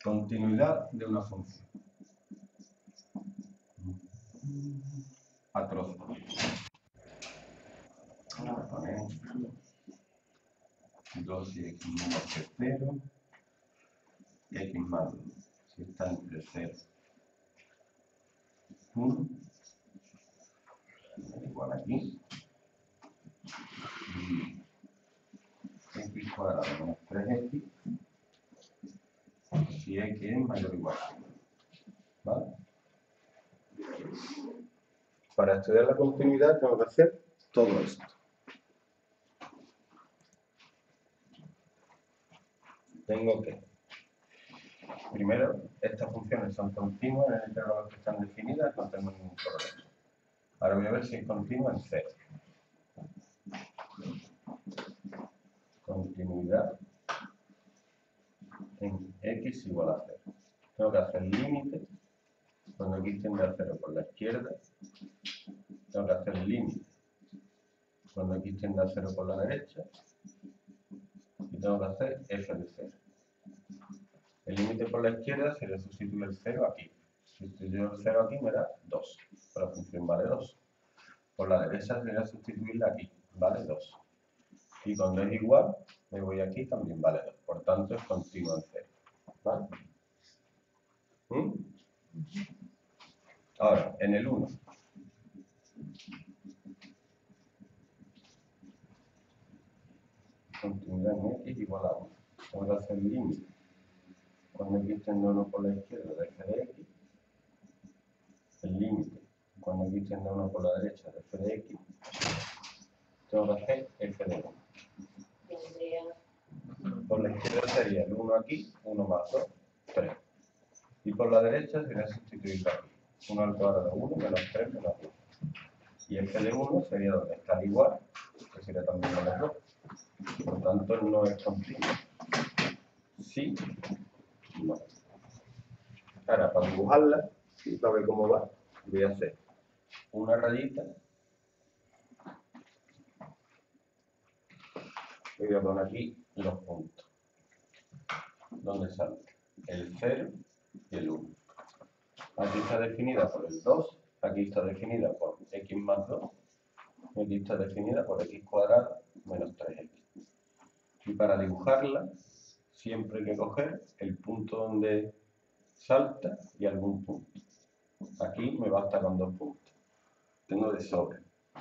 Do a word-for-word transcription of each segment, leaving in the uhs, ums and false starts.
Continuidad de una función. A trozos. Ahora ponemos dos y x menos que cero, y x más dos. Si está entre cero y uno, igual aquí. Y x cuadrado menos tres x, si x es mayor o igual a uno. ¿Vale? Para estudiar la continuidad tengo que hacer todo esto. Tengo que, primero, estas funciones son continuas en el intervalo que están definidas, no tengo ningún problema. Ahora voy a ver si es continua en cero. Continuidad en x igual a cero. Tengo que hacer límite cuando x tiende a cero por la izquierda. Tengo que hacer límite cuando x tiende a cero por la derecha. Y tengo que hacer f de cero. El límite por la izquierda sería sustituir el cero aquí. Sustituir el cero aquí me da dos. La función vale dos. Por la derecha sería sustituirla aquí. Vale dos. Y cuando es igual, me voy aquí, también vale dos. Por tanto, es continuo en cero. ¿Vale? ¿Mm? Ahora, en el uno. Continuidad en x igual a uno. Tengo que hacer el límite. Cuando x tiende a uno por la izquierda de f de x. El límite. Cuando x tiende a uno por la derecha de f de x. Tengo que hacer f de uno. Por la izquierda sería el uno aquí, uno más dos, tres. Y por la derecha sería sustituirlo aquí. uno al cuadrado de uno menos tres menos uno. Y f de uno sería donde está el igual, que sería también menos dos. Por tanto, no es continuo. Sí, no. Ahora, para dibujarla y para ver cómo va, voy a hacer una rayita. Y voy a poner aquí los puntos. Donde sale el cero y el uno. Aquí está definida por el dos, aquí está definida por x más dos, y aquí está definida por x cuadrado menos tres x. Y para dibujarla, siempre hay que coger el punto donde salta y algún punto. Aquí me basta con dos puntos. Tengo de sobra.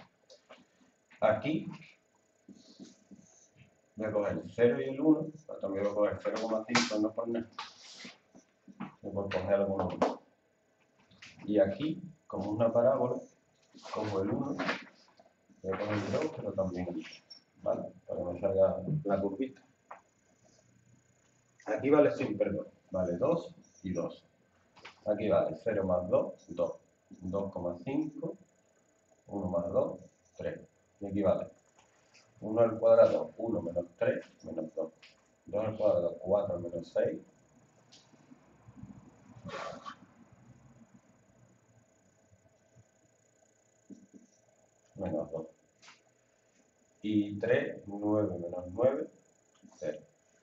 Aquí voy a coger el cero y el uno, pero también voy a coger cero coma cinco, no por nada. Voy a coger alguno. Y aquí, como una parábola, cojo el uno, voy a coger el dos, pero también el dos, ¿vale? Para que me salga la curvita. Aquí vale siempre dos, vale dos y dos. Aquí vale cero más dos, dos. dos coma cinco, uno más dos, tres. Y aquí vale uno al cuadrado, uno menos tres, menos dos. dos al cuadrado, cuatro menos seis. Menos dos. Y tres, nueve menos nueve, cero.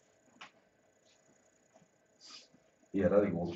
Y ahora dibujo.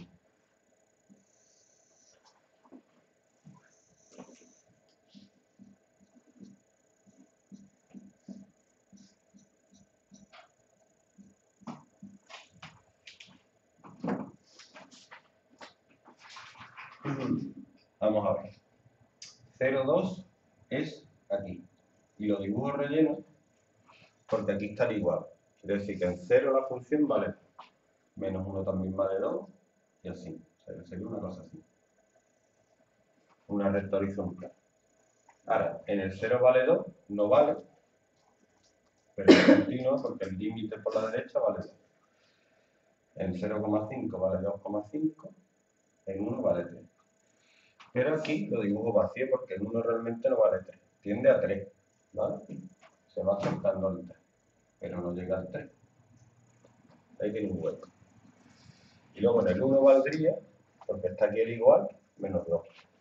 Vamos a ver. cero, dos es aquí. Y lo dibujo relleno porque aquí está el igual. Quiere decir que en cero la función vale menos uno también vale dos y así. O sea, sería una cosa así. Una recta horizontal. Ahora, en el cero vale dos, no vale, pero es continuo porque el límite por la derecha vale dos. En cero coma cinco vale dos coma cinco, en uno vale tres. Pero aquí lo dibujo vacío porque en uno realmente no vale tres. Tiende a tres, ¿vale? Se va acercando al tres, pero no llega al tres. Ahí tiene un hueco. Y luego en el uno valdría, porque está aquí el igual, menos dos.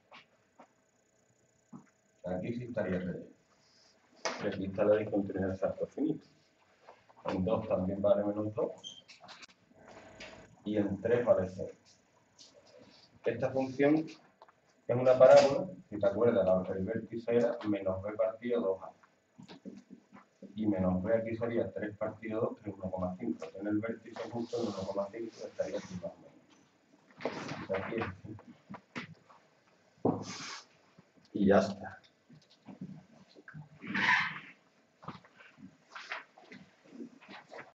Aquí sí estaría relleno. Y aquí está la discontinuidad de salto finito. En dos también vale menos dos. y en tres vale cero. Esta función es una parábola, si te acuerdas, el vértice era menos b partido dos a. Y menos b aquí sería tres partido dos, que es uno coma cinco. Tiene el vértice justo en uno coma cinco, estaría aquí más o menos. Aquí es. Y ya está.